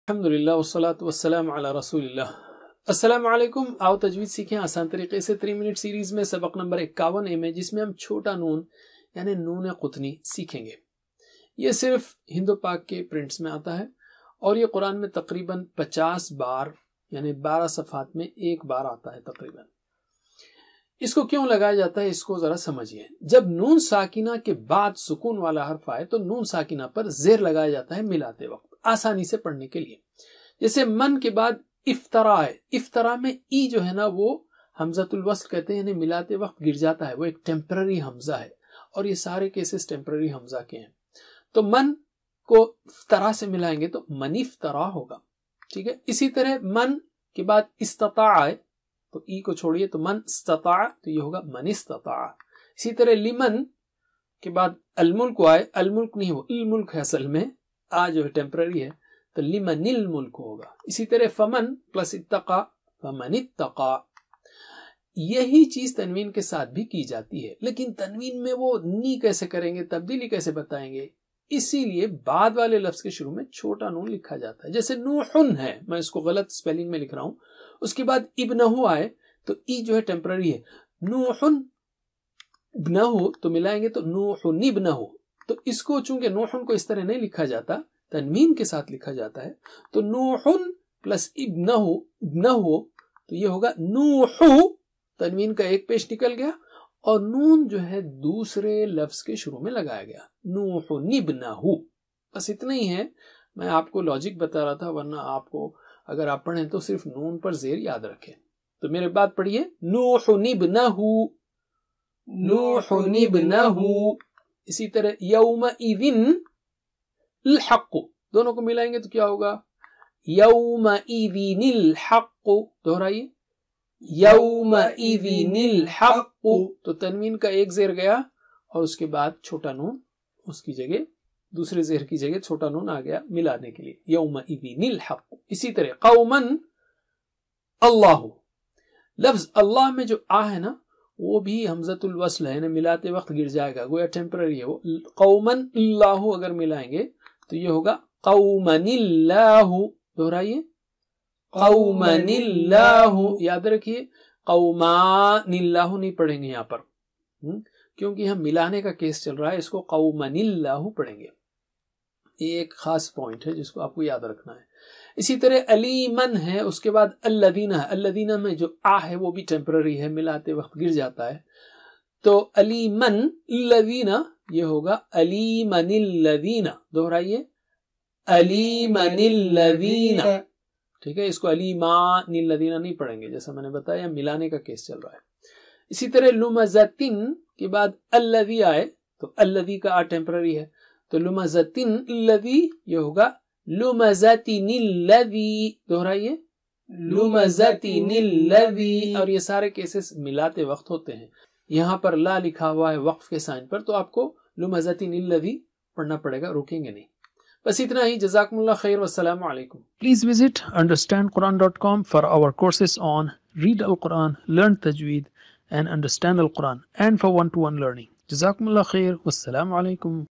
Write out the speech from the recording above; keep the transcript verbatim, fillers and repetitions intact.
الحمدللہ والصلاة والسلام علی رسول اللہ۔ السلام علیکم، آؤ تجوید سیکھیں آسان طریقے سے۔ تھری منٹ سیریز میں سبق نمبر اکاون ایم ہے، جس میں ہم چھوٹا نون یعنی نون قطنی سیکھیں گے۔ یہ صرف ہندو پاک کے پرنٹس میں آتا ہے اور یہ قرآن میں تقریباً پچاس بار یعنی بارہ صفحات میں ایک بار آتا ہے تقریباً۔ اس کو کیوں لگایا جاتا ہے اس کو ذرا سمجھیے۔ جب نون ساکنہ کے بعد سکون والا حرف آئے تو نون ساکنہ پر زیر لگایا جاتا ہے ملاتے وقت، آسانی سے پڑھنے کے لیے۔ جیسے من کے بعد افطرا ہے، افطرا میں ای جو ہے نا وہ حمزۃ الوصل کہتے ہیں، یعنی ملاتے وقت گر جاتا ہے، وہ ایک ٹیمپرری حمزہ ہے اور یہ سارے کیسز ٹیمپرری حمزہ کے ہیں۔ تو من کو افطرا سے ملائیں گے تو من افطرا ہوگا، ٹھیک ہے۔ اسی طرح من کے بعد استطاع ہے تو ای کو چھوڑیے تو من استطاع تو یہ ہوگا من استطاع۔ اسی طرح لمن کے بعد الملک آئے، الملک نہیں، وہ الملک ہے اصل میں، آ جو ہے ٹیمپرری ہے تو لمن الملک ہوگا۔ اسی طرح فمن پلس اتقا فمن اتقا، یہی چیز تنوین کے ساتھ بھی کی جاتی ہے، لیکن تنوین میں وہ نی کیسے کریں گے، تبدیلی کیسے بتائیں گے، اسی لیے بعد والے لفظ کے شروع میں چھوٹا نون لکھا جاتا ہے۔ جیسے نوحن ہے، میں اس کو غلط سپیلنگ میں لکھ رہا ہوں، اس کے بعد ابنہو آئے تو ای جو ہے ٹیمپرری ہے، نوحن ابنہو تو ملائیں گے تو نوحن ابنہو۔ تو اس کو چونکہ نوحن کو اس طرح نہیں لکھا جاتا، تنوین کے ساتھ لکھا جاتا ہے، تو نوحن پلس ابنہو ابنہو تو یہ ہوگا نوحو، تنوین کا ایک پیش نکل گیا اور نون جو ہے دوسرے لفظ کے شروع میں لگایا گیا، نوحن ابنہو۔ بس اتنا ہی ہے، میں آپ کو لاجک بتا رہا تھا، ورنہ آپ کو اگر آپ پڑھیں تو صرف نون پر زیر یاد رکھیں۔ تو میرے بات پڑھیے، نوحن ابنہو نوحن ابنہو۔ اسی طرح یومئذ الحق، دونوں کو ملائیں گے تو کیا ہوگا، یومئذ الحق، دہرائیے، یومئذ الحق، تو تنوین کا ایک زیر گیا اور اس کے بعد چھوٹا نون اس کی جگہ، دوسرے زیر کی جگہ چھوٹا نون آ گیا ملانے کے لیے، یومئذ الحق۔ اسی طرح قومن اللہ، لفظ اللہ میں جو آ ہے نا وہ بھی حمزۃ الوصل ہے، ملاتے وقت گر جائے گا، گویا ٹیمپرری ہے وہ۔ قومن اللہ اگر ملائیں گے تو یہ ہوگا قومن اللہ، دہرائیے، قومن اللہ، یاد رکھیے قومان اللہ نہیں پڑھیں گے یہاں پر، کیونکہ ہم ملانے کا کیس چل رہا ہے، اس کو قومن اللہ پڑھیں گے۔ یہ ایک خاص پوائنٹ ہے جس کو آپ کو یاد رکھنا ہے۔ اسی طرح علیمن ہے، اس کے بعد الذین ہے، الذین میں جو آ ہے وہ بھی ٹیمپرری ہے، ملاتے وقت گر جاتا ہے، تو علیمن الذین یہ ہوگا علیمن الذین، دہرائیے، علیمن الذین، ٹھیک ہے۔ اس کو علیمان الذین نہیں پڑھیں گے، جیسا میں نے بتایا ملانے کا کیس چل رہا ہے۔ اسی طرح لمزتن کے بعد الذی آئے تو الذی کا آ ٹیمپرری ہے، تو لمزتن الذی یہ ہوگا لمزتن الذی، دہرائیے، لمزتن الذی، اور یہ سارے کیسز ملاتے وقت ہوتے ہیں۔ یہاں پر لا لکھا ہوا ہے وقف کے سائن پر، تو آپ کو لمزتن الذی پڑھنا پڑے گا، روکیں گے نہیں۔ بس اتنا ہی، جزاکم اللہ خیر، والسلام علیکم۔ Please visit understand quran dot com for our courses on read al-Quran, learn tajweed and understand al-Quran, and for one to one learning. جزاکم اللہ خیر، والسلام علیکم۔